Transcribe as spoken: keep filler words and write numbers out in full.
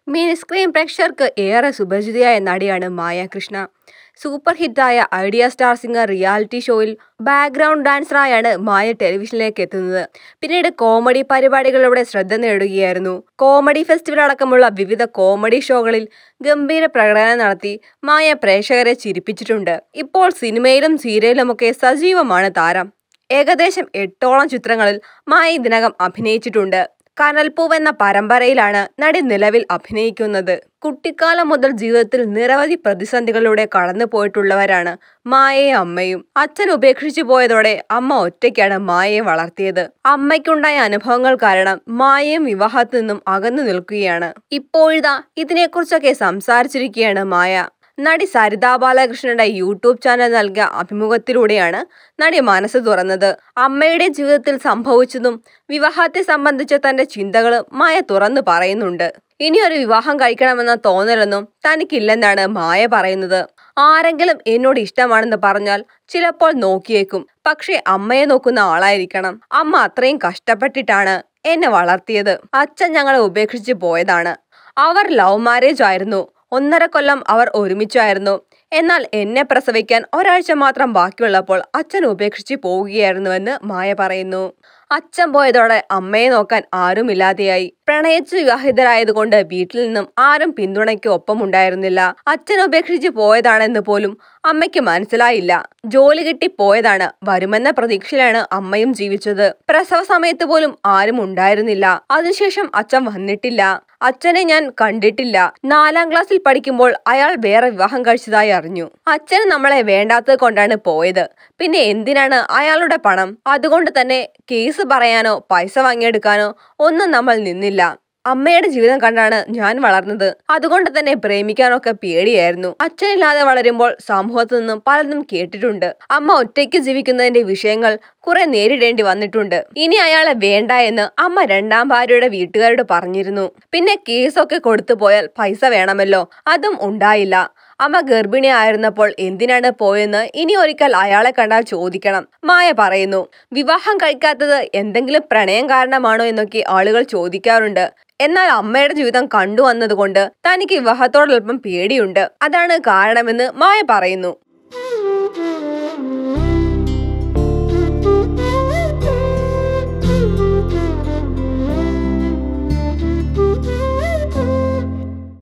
Mini screen പ്രേക്ഷകർക്ക് ഏറെ സുപരിചിതയായ നടിയാണ് മായ കൃഷ്ണ. സൂപ്പർ ഹിറ്റായ ഐഡിയ സ്റ്റാർ സിംഗർ റിയാലിറ്റി ഷോയിൽ ബാക്ക്ഗ്രൗണ്ട് ഡാൻസറായാണ് മായ ടെലിവിഷനിലേക്ക് എത്തുന്നത്. പിന്നീട് കോമഡി പരിപാടികളിലൂടെ ശ്രദ്ധ നേടുകയായിരുന്നു. കോമഡി ഫെസ്റ്റിവൽ അടക്കമുള്ള വിവിധ കോമഡി ഷോകളിൽ ഗംഭീര പ്രകടനം നടത്തി മായ പ്രേക്ഷകരെ ചിരിപ്പിച്ചിട്ടുണ്ട്. ഇപ്പോൾ സിനിമയിലും സീരിയലിലുമൊക്കെ സജീവമാണ് താരം. ഏകദേശം എട്ടോളം ചിത്രങ്ങളിൽ മായ ഇതിനകം അഭിനയിച്ചിട്ടുണ്ട്. കനൽപ്പൂവ് എന്ന പരമ്പരയിലാണ് നടി നിലവിൽ അഭിനയിക്കുന്നത്. കുട്ടിക്കാലം മുതൽ ജീവിതത്തിൽ നിരവധി പ്രതിസന്ധികളിലൂടെ കടന്നു പോയിട്ടുള്ളവരാണ് മായയും അമ്മയും. അച്ഛൻ ഉപേക്ഷിച്ചു പോയതോടെ അമ്മ ഒറ്റയ്ക്കാണ് മായയെ വളർത്തിയത്. അമ്മയ്ക്കുണ്ടായ അനുഭവങ്ങൾ കാരണം മായയും വിവാഹത്തിൽ നിന്നും അകന്നു നിൽക്കുകയാണ്. ഇപ്പോഴിതാ ഇതിനെക്കുറിച്ചൊക്കെ സംസാരിച്ചിരിക്കുകയാണ് മായ. നടി സരിത ബാലകൃഷ്ണന്റെ യൂട്യൂബ് ചാനൽ നൽകിയ അഭിമുഖത്തിലൂടെയാണ് നടി മനസ്സ് തുറന്നത്. അമ്മയുടെ ജീവിതത്തിൽ സംഭവിച്ചതും വിവാഹത്തെ സംബന്ധിച്ച തന്റെ ചിന്തകളും മായ തുറന്നു പറയുന്നുണ്ട്. ഇനിയൊരു വിവാഹം കഴിക്കണമെന്ന തോന്നലൊന്നും തനിക്കില്ലെന്നാണ് മായ പറയുന്നത്. ആരെങ്കിലും എന്നോട് ഇഷ്ടമാണെന്ന് പറഞ്ഞാൽ ചിലപ്പോൾ നോക്കിയേക്കും, പക്ഷെ അമ്മയെ നോക്കുന്ന ആളായിരിക്കണം. അമ്മ അത്രയും കഷ്ടപ്പെട്ടിട്ടാണ് എന്നെ വളർത്തിയത്. അച്ഛൻ ഞങ്ങളെ ഉപേക്ഷിച്ച് പോയതാണ്. അവർ ലവ് മാരേജ് ആയിരുന്നു. ഒന്നര കൊല്ലം അവർ ഒരുമിച്ചായിരുന്നു. എന്നാൽ എന്നെ പ്രസവിക്കാൻ ഒരാഴ്ച മാത്രം ബാക്കിയുള്ളപ്പോൾ അച്ഛൻ ഉപേക്ഷിച്ച് പോവുകയായിരുന്നുവെന്ന് മായ പറയുന്നു. അച്ഛൻ പോയതോടെ അമ്മയെ നോക്കാൻ ആരുമില്ലാതെയായി. പ്രണയിച്ച് വിവാഹിതരായതുകൊണ്ട് വീട്ടിൽ നിന്നും ആരും പിന്തുണയ്ക്ക് ഒപ്പമുണ്ടായിരുന്നില്ല. അച്ഛൻ ഉപേക്ഷിച്ച് പോയതാണെന്ന് പോലും അമ്മയ്ക്ക് മനസ്സിലായില്ല. ജോലി കിട്ടി പോയതാണ്. വരുമെന്ന പ്രതീക്ഷയിലാണ് അമ്മയും ജീവിച്ചത്. പ്രസവ സമയത്ത് പോലും ആരും ഉണ്ടായിരുന്നില്ല. അതിനുശേഷം അച്ഛൻ വന്നിട്ടില്ല. അച്ഛനെ ഞാൻ കണ്ടിട്ടില്ല. നാലാം ക്ലാസ്സിൽ പഠിക്കുമ്പോൾ അയാൾ വേറെ വിവാഹം കഴിച്ചതായി അറിഞ്ഞു. അച്ഛന് നമ്മളെ വേണ്ടാത്തത് കൊണ്ടാണ് പോയത്. പിന്നെ എന്തിനാണ് അയാളുടെ പണം? അതുകൊണ്ട് തന്നെ കേസ് പറയാനോ പൈസ വാങ്ങിയെടുക്കാനോ ഒന്നും നമ്മൾ നിന്നില്ല. അമ്മയുടെ ജീവിതം കണ്ടാണ് ഞാൻ വളർന്നത്. അതുകൊണ്ട് തന്നെ പ്രേമിക്കാനൊക്കെ പേടിയായിരുന്നു. അച്ഛനില്ലാതെ വളരുമ്പോൾ സമൂഹത്തിൽ നിന്നും പലതും കേട്ടിട്ടുണ്ട്. അമ്മ ഒറ്റയ്ക്ക് ജീവിക്കുന്നതിന്റെ വിഷയങ്ങൾ കുറെ നേരിടേണ്ടി വന്നിട്ടുണ്ട്. ഇനി അയാളെ വേണ്ട എന്ന് അമ്മ രണ്ടാം ഭാര്യയുടെ വീട്ടുകാരോട് പറഞ്ഞിരുന്നു. പിന്നെ കേസൊക്കെ കൊടുത്തു പോയാൽ പൈസ വേണമല്ലോ, അതും ഉണ്ടായില്ല. അമ്മ ഗർഭിണി ആയിരുന്നപ്പോൾ എന്തിനാണ് പോയെന്ന് ഇനി ഒരിക്കൽ അയാളെ കണ്ടാൽ ചോദിക്കണം, മായ പറയുന്നു. വിവാഹം കഴിക്കാത്തത് എന്തെങ്കിലും പ്രണയം കാരണമാണോ എന്നൊക്കെ ആളുകൾ ചോദിക്കാറുണ്ട്. എന്നാൽ അമ്മയുടെ ജീവിതം കണ്ടുവന്നതുകൊണ്ട് തനിക്ക് വിവാഹത്തോടൊപ്പം പേടിയുണ്ട്. അതാണ് കാരണമെന്ന് മായ പറയുന്നു.